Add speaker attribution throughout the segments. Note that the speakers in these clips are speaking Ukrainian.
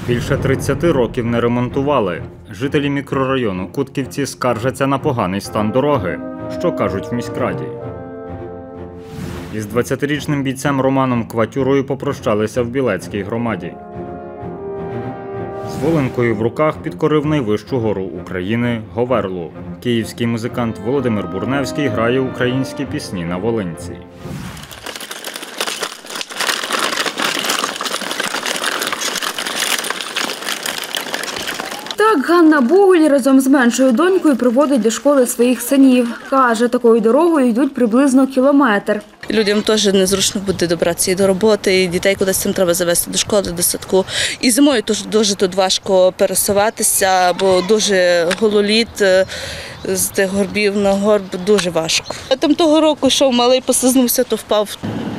Speaker 1: Більше 30 років не ремонтували. Жителі мікрорайону Кутківці скаржаться на поганий стан дороги. Що кажуть в міськраді? Із 20-річним бійцем Романом Кватюрою попрощалися в Білецькій громаді. З волинкою в руках підкорив найвищу гору України – Говерлу. Київський музикант Володимир Бурневський грає українські пісні на волинці.
Speaker 2: Так Ганна Богуль разом з меншою донькою приводить до школи своїх синів. Каже, такою дорогою йдуть приблизно кілометр.
Speaker 3: Людям теж незручно буде добратися і до роботи, і дітей кудись цим треба завести до школи, до садку. І зимою теж дуже тут важко пересуватися, бо дуже гололід з тих горбів на горб дуже важко. Там того року йшов малий, послизнувся, то впав.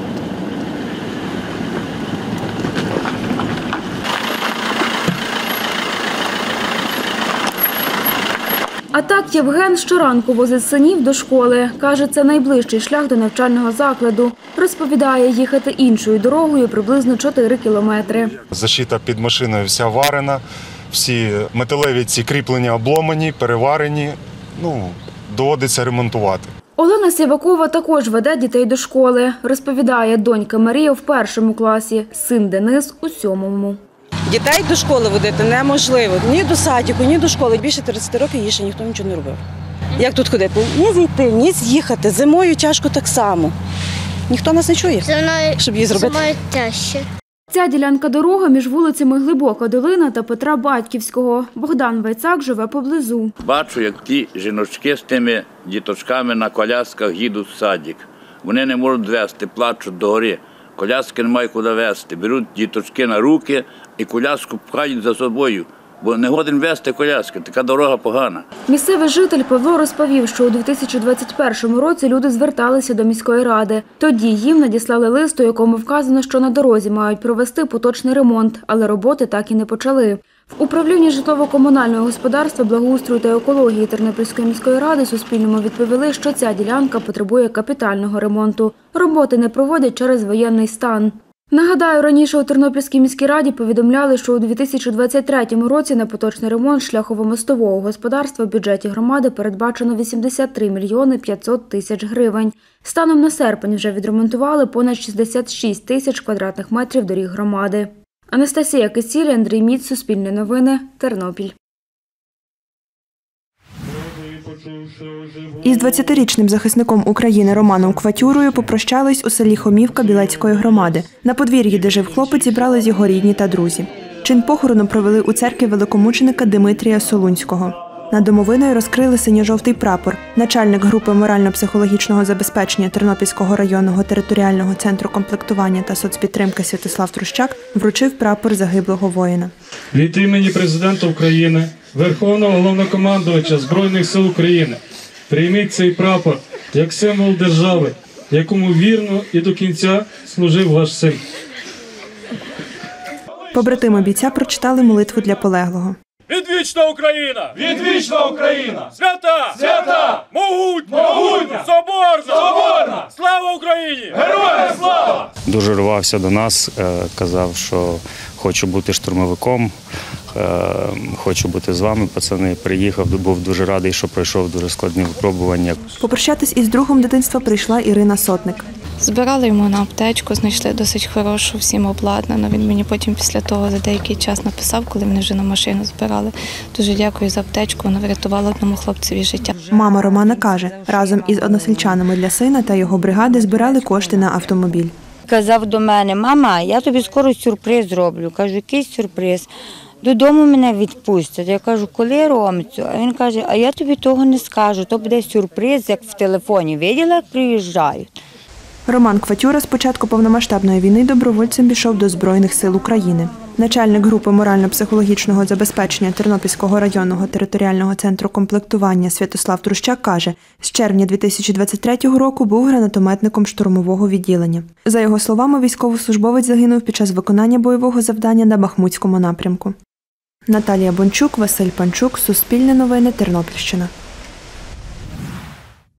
Speaker 2: А так Євген щоранку возить синів до школи. Каже, це найближчий шлях до навчального закладу. Розповідає, їхати іншою дорогою приблизно 4 кілометри.
Speaker 4: Защита під машиною вся варена, всі металеві ці кріплення обломані, переварені. Доводиться ремонтувати.
Speaker 2: Олена Сівакова також веде дітей до школи. Розповідає, донька Марія в 1 класі, син Денис у 7.
Speaker 5: Дітей до школи водити неможливо. Ні до садіку, ні до школи. Більше 30 років їй ще ніхто нічого не робив. Як тут ходити? Ні зійти, ні з'їхати. Зимою тяжко так само. Ніхто нас не чує, щоб її зробити.
Speaker 6: Зимою тяжче.
Speaker 2: Ця ділянка дороги між вулицями Глибока Долина та Петра Батьківського. Богдан Вайцак живе поблизу.
Speaker 7: Бачу, як ті жіночки з тими діточками на колясках їдуть в садик. Вони не можуть везти, плачуть догори. Коляски немає куди везти. Беруть діточки на руки і коляску пхають за собою, бо не годен везти коляски, така дорога погана.
Speaker 2: Місцевий житель Павло розповів, що у 2021 році люди зверталися до міської ради. Тоді їм надіслали лист, у якому вказано, що на дорозі мають провести поточний ремонт, але роботи так і не почали. В управлінні житлово-комунального господарства, благоустрою та екології Тернопільської міської ради Суспільному відповіли, що ця ділянка потребує капітального ремонту. Роботи не проводять через воєнний стан. Нагадаю, раніше у Тернопільській міській раді повідомляли, що у 2023 році на поточний ремонт шляхово-мостового господарства в бюджеті громади передбачено 83 мільйони 500 тисяч гривень. Станом на серпень вже відремонтували понад 66 тисяч квадратних метрів доріг громади. Анастасія Кисіль, Андрій Міць, Суспільне новини, Тернопіль.
Speaker 8: Із 20-річним захисником України Романом Кватюрою попрощались у селі Хомівка Білецької громади. На подвір'ї, де жив хлопець, зібрались його рідні та друзі. Чин похорону провели у церкві великомученика Димитрія Солунського. Над домовиною розкрили синьо-жовтий прапор. Начальник групи морально-психологічного забезпечення Тернопільського районного територіального центру комплектування та соцпідтримки Святослав Трущак вручив прапор загиблого воїна.
Speaker 9: Від імені Президента України, Верховного Головнокомандувача Збройних сил України, прийміть цей прапор як символ держави, якому вірно і до кінця служив ваш син.
Speaker 8: Побратими бійця прочитали молитву для полеглого.
Speaker 10: Відвічна Україна! Відвічна Україна! Свята! Свята! Могутня! Могутня! Соборна! Соборна! Слава Україні! Героям слава!
Speaker 11: Дуже рвався до нас, казав, що хочу бути штурмовиком, хочу бути з вами, пацани. Приїхав, був дуже радий, що пройшов дуже складні випробування.
Speaker 8: Попрощатись із другом дитинства прийшла Ірина Сотник.
Speaker 12: Збирали йому на аптечку, знайшли досить хорошу, всім обладнану. Він мені потім після того за деякий час написав, коли вони вже на машину збирали. Дуже дякую за аптечку, вона врятувала одному хлопцеві життя.
Speaker 8: Мама Романа каже, разом із односельчанами для сина та його бригади збирали кошти на автомобіль.
Speaker 13: Казав до мене: мама, я тобі скоро сюрприз зроблю. Кажу, який сюрприз? Додому мене відпустять. Я кажу, коли, Ромцю? А він каже, а я тобі того не скажу, то буде сюрприз, як в телефоні. Виділа, як приїжджають?
Speaker 8: Роман Кватюра з початку повномасштабної війни добровольцем пішов до Збройних сил України. Начальник групи морально-психологічного забезпечення Тернопільського районного територіального центру комплектування Святослав Трущак каже, з червня 2023 року був гранатометником штурмового відділення. За його словами, військовослужбовець загинув під час виконання бойового завдання на Бахмутському напрямку. Наталія Бончук, Василь Панчук, Суспільне новини, Тернопільщина.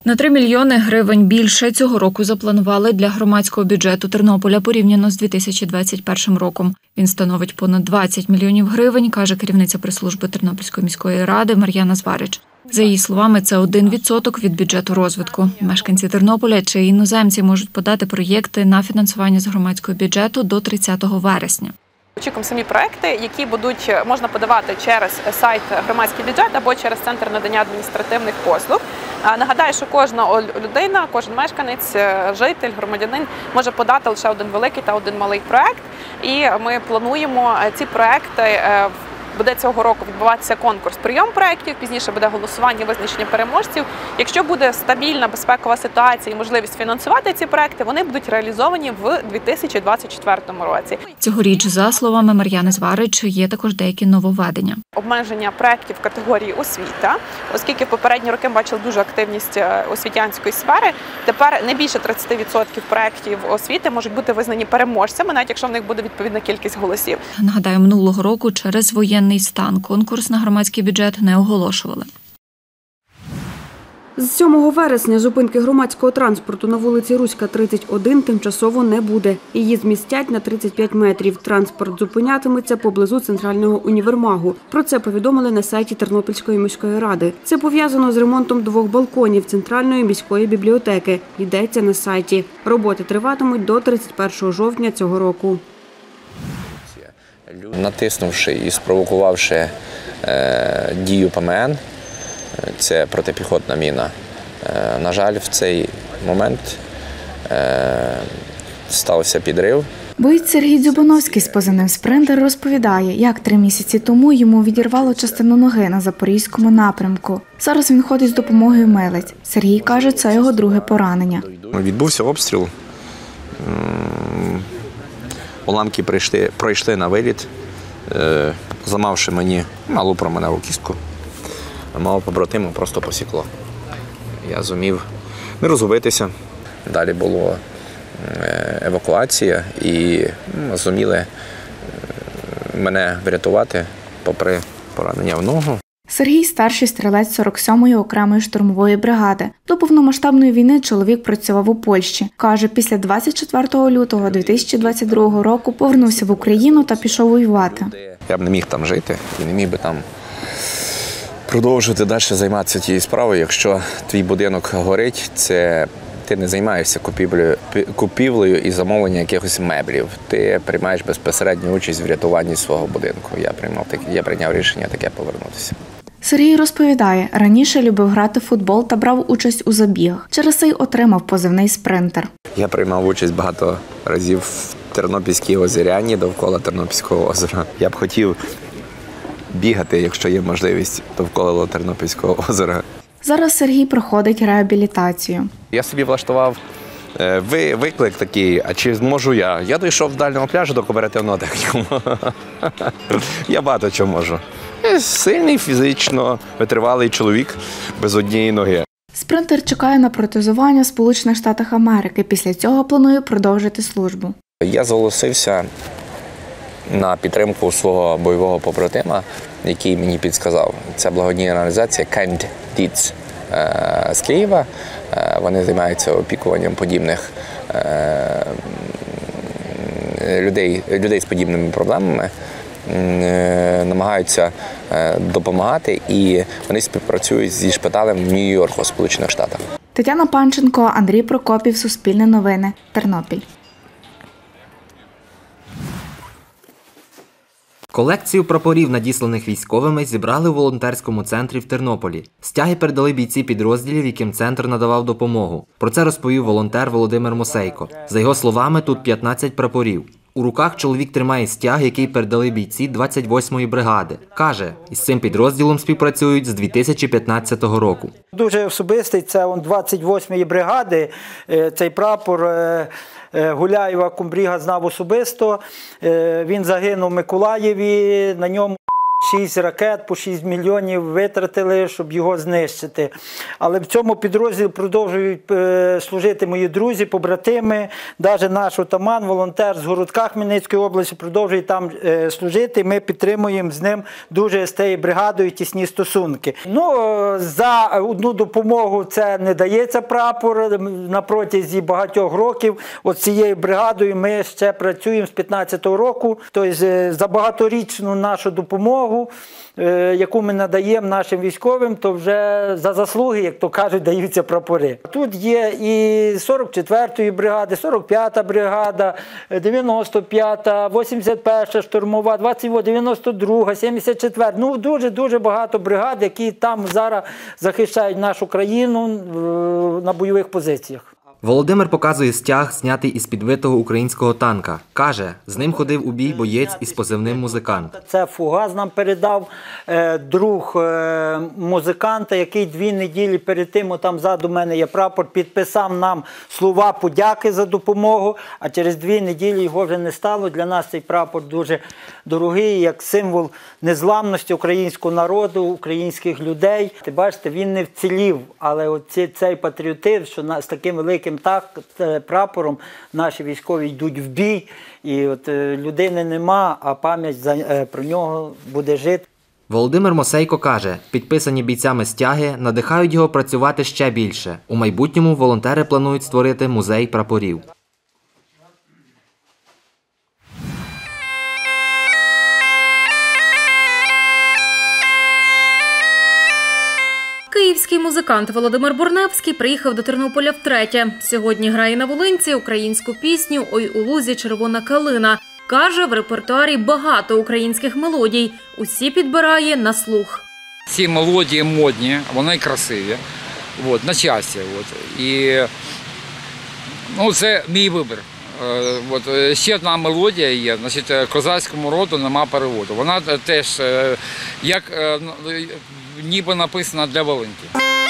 Speaker 6: На 3 мільйони гривень більше цього року запланували для громадського бюджету Тернополя порівняно з 2021 роком. Він становить понад 20 мільйонів гривень, каже керівниця прес-служби Тернопільської міської ради Мар'яна Зварич. За її словами, це 1% від бюджету розвитку. Мешканці Тернополя чи іноземці можуть подати проєкти на фінансування з громадського бюджету до 30 вересня.
Speaker 14: Очікуємо самі проекти, які можна подавати через сайт «Громадський бюджет» або через Центр надання адміністративних послуг. Нагадаю, що кожна людина, кожен мешканець, житель, громадянин може подати лише один великий та один малий проект. І ми плануємо ці проекти. Буде цього року відбуватися конкурс прийом проєктів, пізніше буде голосування, визначення переможців. Якщо буде стабільна безпекова ситуація і можливість фінансувати ці проекти, вони будуть реалізовані в 2024 році.
Speaker 6: Цьогоріч, за словами Мар'яни Зварич, є також деякі нововведення.
Speaker 14: Обмеження проєктів в категорії освіта, оскільки в попередні роки ми бачили дуже активність освітянської сфери. Тепер не більше 30% проєктів освіти можуть бути визнані переможцями, навіть якщо в них буде відповідна кількість голосів.
Speaker 6: Нагадаю, минулого року через воєнний стан конкурс на громадський бюджет не оголошували.
Speaker 2: З 7 вересня зупинки громадського транспорту на вулиці Руська, 31 тимчасово не буде. Її змістять на 35 метрів. Транспорт зупинятиметься поблизу центрального універмагу. Про це повідомили на сайті Тернопільської міської ради. Це пов'язано з ремонтом 2 балконів Центральної міської бібліотеки. Йдеться на сайті. Роботи триватимуть до 31 жовтня цього року.
Speaker 15: Натиснувши і спровокувавши дію ПМН, це протипіхотна міна, на жаль, в цей момент стався підрив.
Speaker 16: Боєць Сергій Дзюбановський з позивним «Спринтер» розповідає, як 3 місяці тому йому відірвало частину ноги на Запорізькому напрямку. Зараз він ходить з допомогою милиць. Сергій каже, це його друге поранення.
Speaker 15: Відбувся обстріл. Уламки пройшли на виліт, зламавши мені малу променеву кістку. Мого побратима просто посікло. Я зумів не розгубитися. Далі була евакуація і зуміли мене врятувати попри поранення в ногу.
Speaker 16: Сергій – старший стрілець 47-ї окремої штурмової бригади. До повномасштабної війни чоловік працював у Польщі. Каже, після 24 лютого 2022 року повернувся в Україну та пішов воювати.
Speaker 15: Я б не міг там жити і не міг би там продовжувати далі займатися тією справою. Якщо твій будинок горить, це ти не займаєшся купівлею і замовленням якихось меблів. Ти приймаєш безпосередню участь в врятуванні свого будинку. Я прийняв рішення таке повернутися.
Speaker 16: Сергій розповідає, раніше любив грати в футбол та брав участь у забігах. Через це й отримав позивний «Спринтер».
Speaker 15: Я приймав участь багато разів в Тернопільській озеряні довкола Тернопільського озера. Я б хотів бігати, якщо є можливість, довкола Тернопільського озера.
Speaker 16: Зараз Сергій проходить реабілітацію.
Speaker 15: Я собі влаштував виклик такий, а чи зможу я? Я дійшов з дальнього пляжу до кооперативного технікуму. Я багато чого можу. Я сильний, фізично витривалий чоловік без однієї ноги.
Speaker 16: Спринтер чекає на протезування в Сполучених Штатах Америки. Після цього планує продовжити службу. Я
Speaker 15: зголосився на підтримку свого бойового побратима, який мені підсказав. Це благодійна організація Kind Deeds з Києва. Вони займаються опікуванням подібних людей з подібними проблемами, намагаються допомагати, і вони співпрацюють зі шпиталем в Нью-Йорку, Сполучених Штатах.
Speaker 16: Тетяна Панченко, Андрій Прокопів, Суспільне новини, Тернопіль.
Speaker 17: Колекцію прапорів, надісланих військовими, зібрали у волонтерському центрі в Тернополі. Стяги передали бійці підрозділів, яким центр надавав допомогу. Про це розповів волонтер Володимир Мосейко. За його словами, тут 15 прапорів. У руках чоловік тримає стяг, який передали бійці 28-ї бригади. Каже, із цим підрозділом співпрацюють з 2015 року.
Speaker 18: Дуже особистий, це 28-ї бригади, цей прапор Гуляєва комбріга знав особисто. Він загинув в Миколаєві, на ньому 6 ракет по 6 мільйонів витратили, щоб його знищити. Але в цьому підрозділі продовжують служити мої друзі, побратими, навіть наш отаман, волонтер з Городка Хмельницької області продовжує там служити. Ми підтримуємо з ним дуже з тією бригадою тісні стосунки. За одну допомогу це не дається прапор. На протязі багатьох років от цією бригадою ми ще працюємо з 15-го року. Тобто за багаторічну нашу допомогу, яку ми надаємо нашим військовим, то вже за заслуги, як то кажуть, даються прапори. Тут є і 44-ї бригади, 45-та бригада, 95-та, 81-та штурмова, 92-та, 74-та. Дуже багато бригад, які там зараз захищають нашу країну на бойових позиціях.
Speaker 17: Володимир показує стяг, знятий із підбитого українського танка. Каже, з ним ходив у бій боєць із позивним «Музикант».
Speaker 18: Це фугас нам передав друг музиканта, який 2 неділі перед тим, там ззаду мене є прапор, підписав нам слова подяки за допомогу, а через 2 неділі його вже не стало. Для нас цей прапор дуже дорогий, як символ незламності українського народу, українських людей. Ти бачите, він не вцілів, але цей патріотизм, що з таким великим прапором наші військові йдуть в бій, і от людини нема, а пам'ять про нього буде жити.
Speaker 17: Володимир Мосейко каже, підписані бійцями стяги надихають його працювати ще більше. У майбутньому волонтери планують створити музей прапорів.
Speaker 19: Київський музикант Володимир Борневський приїхав до Тернополя втретє. Сьогодні грає на Волинці українську пісню «Ой у лузі червона калина». Каже, в репертуарі багато українських мелодій. Усі підбирає на слух.
Speaker 20: Ці мелодії модні, вони красиві, на часі. І це мій вибір. Ще одна мелодія є, козацькому роду нема переводу. Вона теж як ніби написана для Волинки.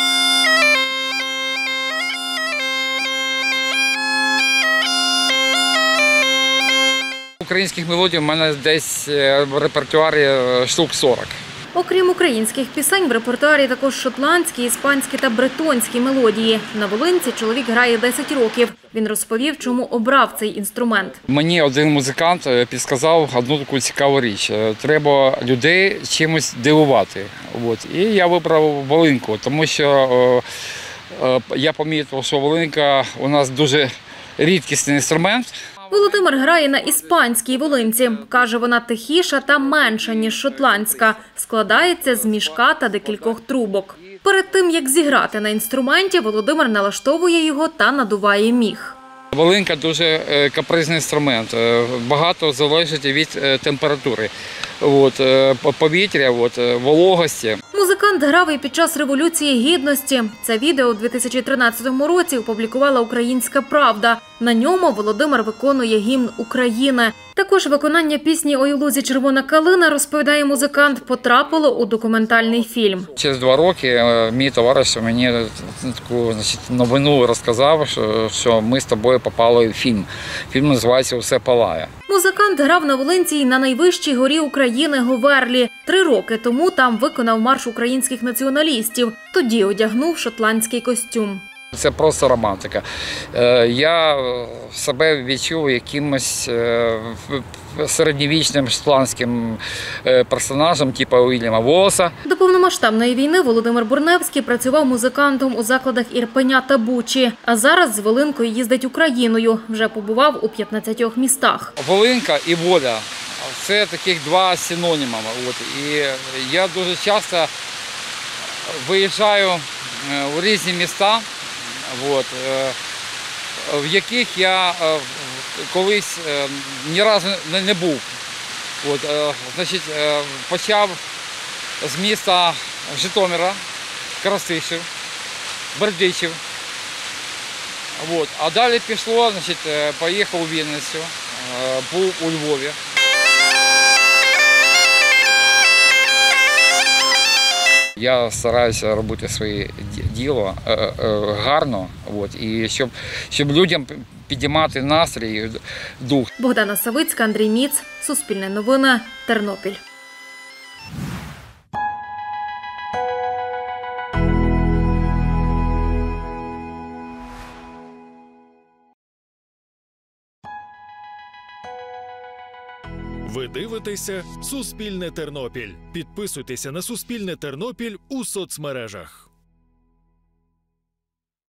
Speaker 20: Українських мелодій у мене десь в репертуарі штук 40.
Speaker 19: Окрім українських пісень, в репертуарі також шотландські, іспанські та бретонські мелодії. На Волинці чоловік грає 10 років. Він розповів, чому обрав цей інструмент.
Speaker 20: Мені один музикант підказав одну таку цікаву річ. Треба людей чимось дивувати. І я вибрав волинку, тому що я помітив, що волинка у нас дуже рідкісний інструмент.
Speaker 19: Володимир грає на іспанській волинці. Каже, вона тихіша та менша, ніж шотландська. Складається з мішка та декількох трубок. Перед тим, як зіграти на інструменті, Володимир налаштовує його та надуває міх.
Speaker 20: Волинка дуже капризний інструмент. Багато залежить від температури, повітря, вологості.
Speaker 19: Музикант грав і під час Революції Гідності. Це відео у 2013 році опублікувала «Українська правда». На ньому Володимир виконує гімн України. Також виконання пісні «Ой у лузі червона калина», розповідає музикант, потрапило у документальний фільм.
Speaker 20: Через 2 роки мій товариш мені таку новину розказав, що ми з тобою попали в фільм. Фільм називається «Усе палає».
Speaker 19: Музикант грав на Волинці й на найвищій горі України – Говерлі. 3 роки тому там виконав марш українських націоналістів. Тоді одягнув шотландський костюм.
Speaker 20: Це просто романтика. Я себе відчув якимось середньовічним шотландським персонажем, типу Уільяма Волоса.
Speaker 19: До повномасштабної війни Володимир Борневський працював музикантом у закладах Ірпеня та Бучі. А зараз з Волинкою їздить Україною. Вже побував у 15 містах.
Speaker 20: Волинка і воля – це таких 2 синоніми. І я дуже часто виїжджаю у різні міста, в яких я колись ні разу не був. Почав з міста Житомира, Красишів, Бердичів. А далі пішло, поїхав у Вінницю, був у Львові. Я стараюся робити своє діло гарно, і щоб людям підіймати настрій, дух.
Speaker 19: Богдана Савицька, Андрій Міц, Суспільне новини, Тернопіль.
Speaker 21: Ви дивитеся «Суспільне Тернопіль». Підписуйтеся на «Суспільне Тернопіль» у соцмережах.